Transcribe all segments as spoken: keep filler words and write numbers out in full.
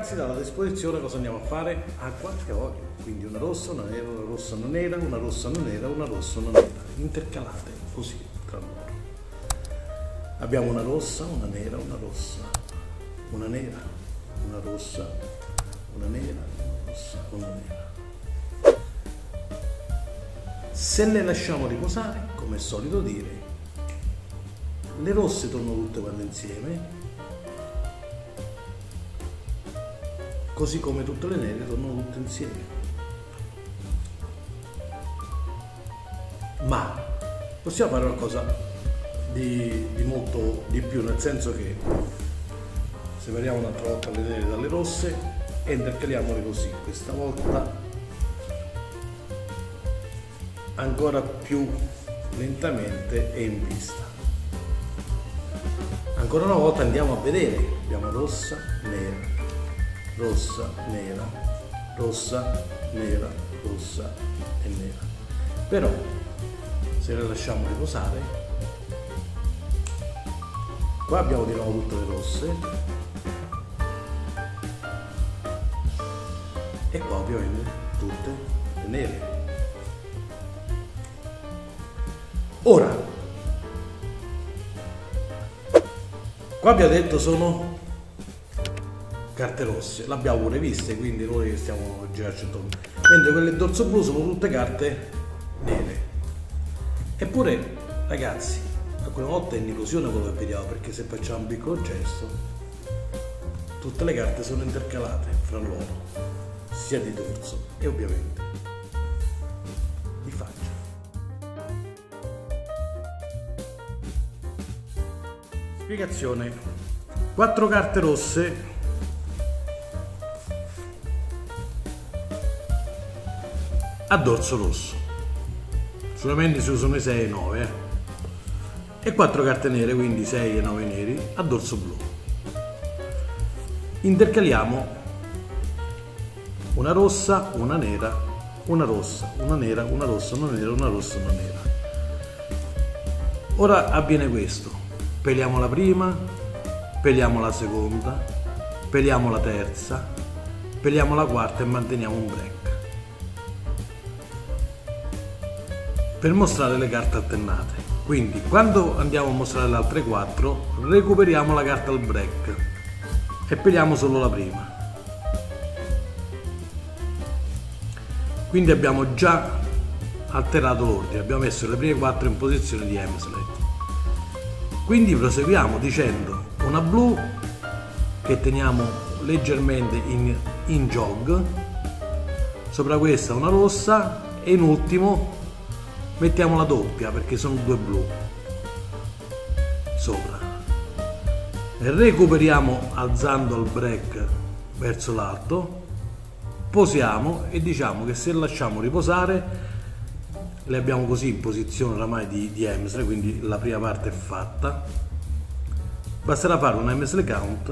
ragazzi, dalla disposizione cosa andiamo a fare? Acqua e olio, quindi una rossa, una nera, una rossa, una nera, una rossa, una nera, una rossa, una nera, intercalate così tra loro. Abbiamo una rossa, una nera, una rossa, una nera, una rossa, una nera, una rossa, una nera. Se le lasciamo riposare, come è solito dire, le rosse tornano tutte quante insieme, così come tutte le nere tornano tutte insieme. Ma possiamo fare qualcosa di, di molto di più, nel senso che separiamo un'altra volta le nere dalle rosse e intercaliamole così, questa volta ancora più lentamente e in vista. Ancora una volta andiamo a vedere, abbiamo rossa, nera, rossa, nera, rossa, nera, rossa e nera. Però se le lasciamo riposare, qua abbiamo di nuovo tutte le rosse e qua ovviamente tutte le nere. Ora, qua abbiamo detto sono carte rosse, l'abbiamo pure viste, quindi noi stiamo girarci intorno, mentre quelle del dorso blu sono tutte carte nere. Eppure ragazzi, alcune volte è un'illusione quello che vediamo, perché se facciamo un piccolo gesto tutte le carte sono intercalate fra loro, sia di dorso e ovviamente di faccia. Spiegazione: quattro carte rosse a dorso rosso, solamente si usano i sei e i nove eh? E quattro carte nere, quindi sei e nove neri a dorso blu. Intercaliamo una rossa, una nera, una rossa, una nera, una rossa, una nera, una rossa, una nera. Ora avviene questo: peliamo la prima, peliamo la seconda, peliamo la terza, peliamo la quarta e manteniamo un break per mostrare le carte alternate. Quindi quando andiamo a mostrare le altre quattro recuperiamo la carta al break e peliamo solo la prima. Quindi abbiamo già alterato l'ordine, abbiamo messo le prime quattro in posizione di Hemsley. Quindi proseguiamo dicendo una blu che teniamo leggermente in, in jog, sopra questa una rossa e in ultimo mettiamo la doppia perché sono due blu sopra, e recuperiamo alzando il break verso l'alto, posiamo e diciamo che se lasciamo riposare, le abbiamo così in posizione oramai di, di Hemsley, quindi la prima parte è fatta, basterà fare un Hemsley count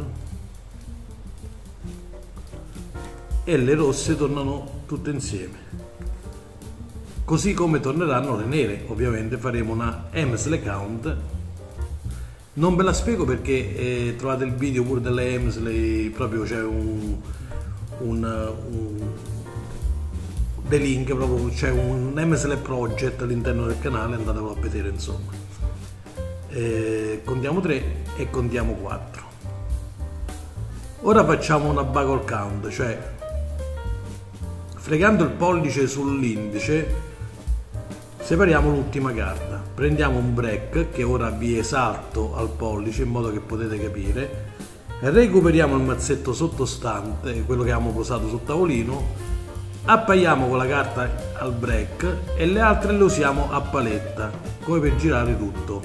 e le rosse tornano tutte insieme, così come torneranno le nere. Ovviamente faremo una Hemsley count, non ve la spiego perché eh, trovate il video pure delle Hemsley, proprio c'è un, un, un dei link, proprio c'è un Hemsley project all'interno del canale, andatelo a vedere insomma. Eh, contiamo tre e contiamo quattro. Ora facciamo una buckle count, cioè fregando il pollice sull'indice separiamo l'ultima carta, prendiamo un break che ora vi esalto al pollice in modo che potete capire, recuperiamo il mazzetto sottostante, quello che abbiamo posato sul tavolino, appaiamo con la carta al break e le altre le usiamo a paletta come per girare tutto.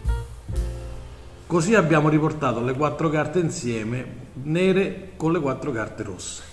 Così abbiamo riportato le quattro carte insieme nere con le quattro carte rosse.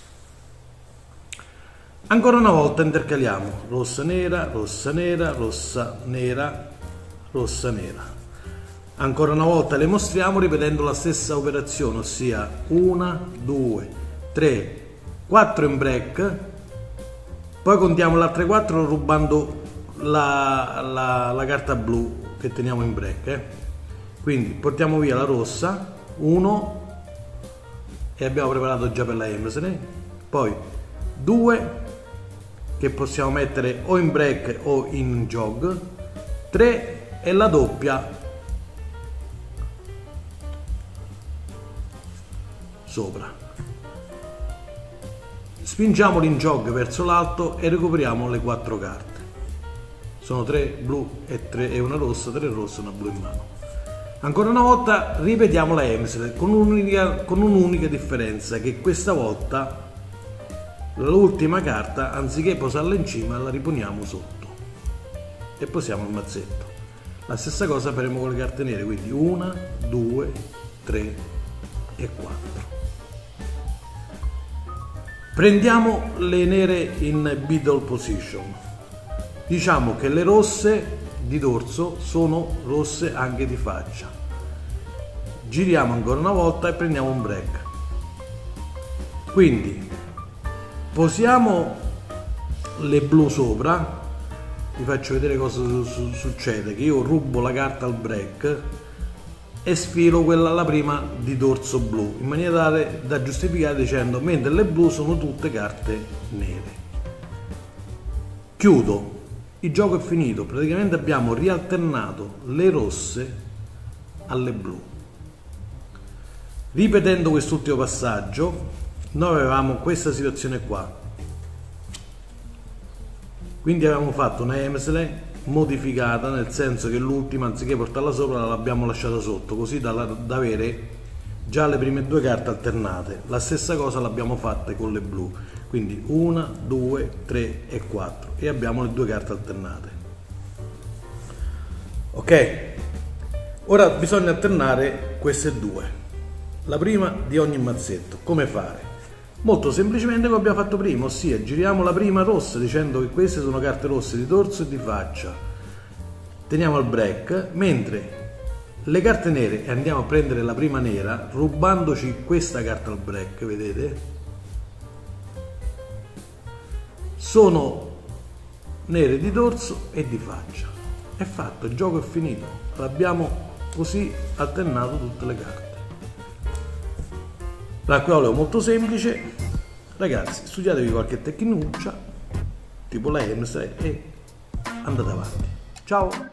Ancora una volta intercaliamo rossa nera, rossa nera, rossa nera, rossa nera. Ancora una volta le mostriamo ripetendo la stessa operazione, ossia una, due, tre, quattro in break, poi contiamo le altre quattro rubando la, la, la carta blu che teniamo in break. Eh. Quindi portiamo via la rossa, uno, e abbiamo preparato già per la Emsley, poi due che possiamo mettere o in break o in jog, tre e la doppia sopra. Spingiamoli in jog verso l'alto e recuperiamo le quattro carte. Sono tre blu e, tre, e una rossa, tre rosse e una blu in mano. Ancora una volta ripetiamo la Emsley con un'unica, con un'unica differenza, che questa volta l'ultima carta, anziché posarla in cima, la riponiamo sotto e posiamo il mazzetto. La stessa cosa faremo con le carte nere, quindi una, due, tre e quattro. Prendiamo le nere in middle position. Diciamo che le rosse di dorso sono rosse anche di faccia. Giriamo ancora una volta e prendiamo un break. Quindi posiamo le blu sopra, vi faccio vedere cosa su su succede, che io rubo la carta al break e sfilo quella la prima di dorso blu, in maniera tale da giustificare dicendo mentre le blu sono tutte carte nere. Chiudo, il gioco è finito, praticamente abbiamo rialternato le rosse alle blu. Ripetendo quest'ultimo passaggio, noi avevamo questa situazione qua, quindi avevamo fatto una Emsley modificata, nel senso che l'ultima anziché portarla sopra l'abbiamo lasciata sotto, così da, da avere già le prime due carte alternate. La stessa cosa l'abbiamo fatta con le blu, quindi una, due, tre e quattro e abbiamo le due carte alternate. Ok, ora bisogna alternare queste due, la prima di ogni mazzetto. Come fare? Molto semplicemente come abbiamo fatto prima, ossia giriamo la prima rossa dicendo che queste sono carte rosse di dorso e di faccia, teniamo il break, mentre le carte nere, e andiamo a prendere la prima nera rubandoci questa carta al break, vedete? Sono nere di dorso e di faccia. È fatto, il gioco è finito, l'abbiamo così alternato tutte le carte. L'acquario è molto semplice, ragazzi, studiatevi qualche tecnicuccia tipo la Emsley e andate avanti. Ciao!